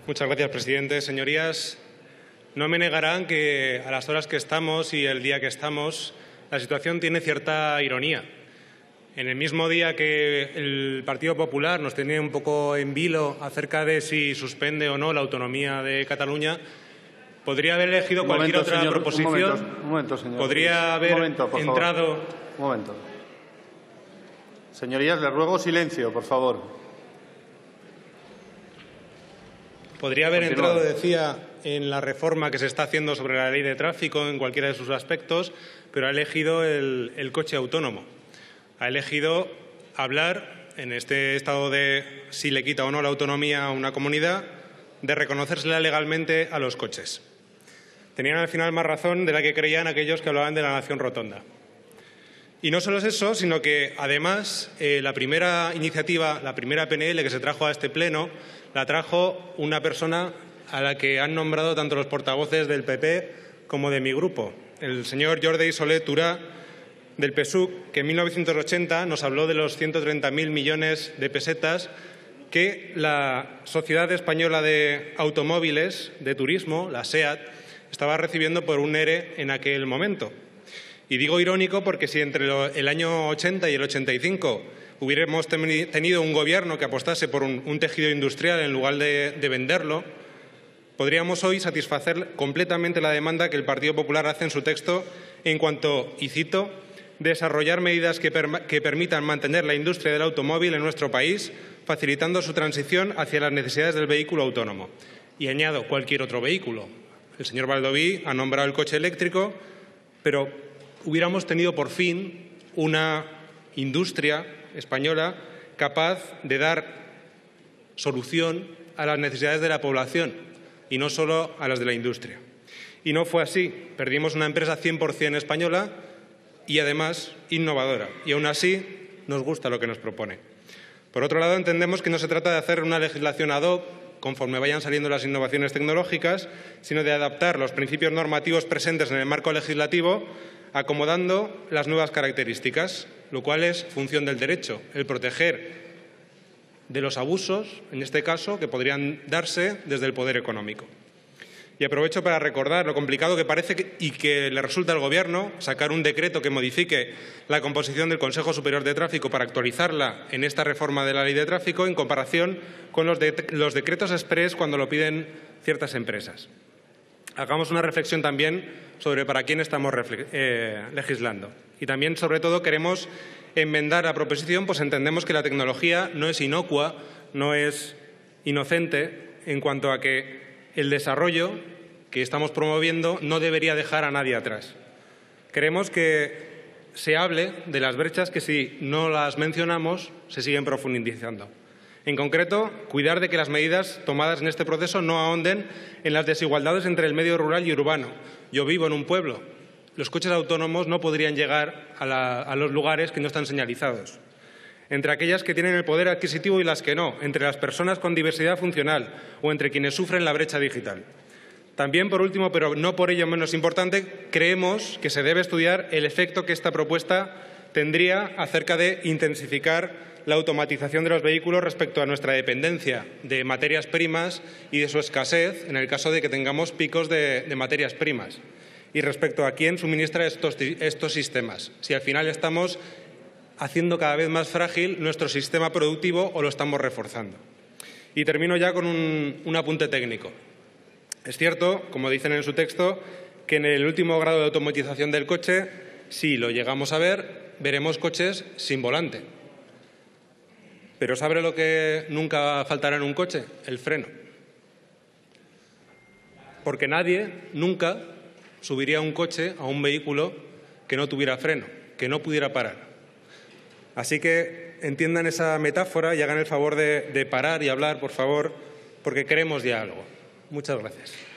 Muchas gracias, presidente. Señorías, no me negarán que a las horas que estamos y el día que estamos, la situación tiene cierta ironía. En el mismo día que el Partido Popular nos tenía un poco en vilo acerca de si suspende o no la autonomía de Cataluña, podría haber elegido cualquier otra proposición. Un momento, señor. Podría haber entrado. Un momento. Señorías, les ruego silencio, por favor. Podría haber entrado, decía, en la reforma que se está haciendo sobre la ley de tráfico en cualquiera de sus aspectos, pero ha elegido el coche autónomo. Ha elegido hablar, en este estado de si le quita o no la autonomía a una comunidad, de reconocérsela legalmente a los coches. Tenían al final más razón de la que creían aquellos que hablaban de la nación rotonda. Y no solo es eso, sino que, además, la primera iniciativa, la primera PNL que se trajo a este Pleno, la trajo una persona a la que han nombrado tanto los portavoces del PP como de mi grupo, el señor Jordi Solé Tura, del PSUC, que en 1980 nos habló de los 130.000 millones de pesetas que la Sociedad Española de Automóviles de Turismo, la SEAT, estaba recibiendo por un ERE en aquel momento. Y digo irónico porque si entre el año 80 y el 85 hubiéramos tenido un gobierno que apostase por un tejido industrial en lugar de venderlo, podríamos hoy satisfacer completamente la demanda que el Partido Popular hace en su texto en cuanto, y cito, desarrollar medidas que permitan mantener la industria del automóvil en nuestro país, facilitando su transición hacia las necesidades del vehículo autónomo. Y añado cualquier otro vehículo. El señor Baldoví ha nombrado el coche eléctrico, pero hubiéramos tenido por fin una industria española capaz de dar solución a las necesidades de la población y no solo a las de la industria. Y no fue así. Perdimos una empresa 100% española y, además, innovadora. Y, aún así, nos gusta lo que nos propone. Por otro lado, entendemos que no se trata de hacer una legislación ad hoc conforme vayan saliendo las innovaciones tecnológicas, sino de adaptar los principios normativos presentes en el marco legislativo acomodando las nuevas características, lo cual es función del derecho, el proteger de los abusos, en este caso, que podrían darse desde el poder económico. Y aprovecho para recordar lo complicado que parece y que le resulta al Gobierno sacar un decreto que modifique la composición del Consejo Superior de Tráfico para actualizarla en esta reforma de la Ley de Tráfico en comparación con los decretos exprés cuando lo piden ciertas empresas. Hagamos una reflexión también sobre para quién estamos legislando. Y también, sobre todo, queremos enmendar la proposición, pues entendemos que la tecnología no es inocua, no es inocente en cuanto a que el desarrollo que estamos promoviendo no debería dejar a nadie atrás. Queremos que se hable de las brechas que, si no las mencionamos, se siguen profundizando. En concreto, cuidar de que las medidas tomadas en este proceso no ahonden en las desigualdades entre el medio rural y urbano. Yo vivo en un pueblo. Los coches autónomos no podrían llegar a los lugares que no están señalizados. Entre aquellas que tienen el poder adquisitivo y las que no, entre las personas con diversidad funcional o entre quienes sufren la brecha digital. También, por último, pero no por ello menos importante, creemos que se debe estudiar el efecto que esta propuesta tendría acerca de intensificar la automatización de los vehículos respecto a nuestra dependencia de materias primas y de su escasez en el caso de que tengamos picos de materias primas. Y respecto a quién suministra estos sistemas, si al final estamos haciendo cada vez más frágil nuestro sistema productivo o lo estamos reforzando. Y termino ya con un apunte técnico. Es cierto, como dicen en su texto, que en el último grado de automatización del coche, si lo llegamos a ver, veremos coches sin volante. Pero ¿sabe lo que nunca faltará en un coche? El freno. Porque nadie nunca subiría a un coche, a un vehículo, que no tuviera freno, que no pudiera parar. Así que entiendan esa metáfora y hagan el favor de parar y hablar, por favor, porque queremos diálogo. Muchas gracias.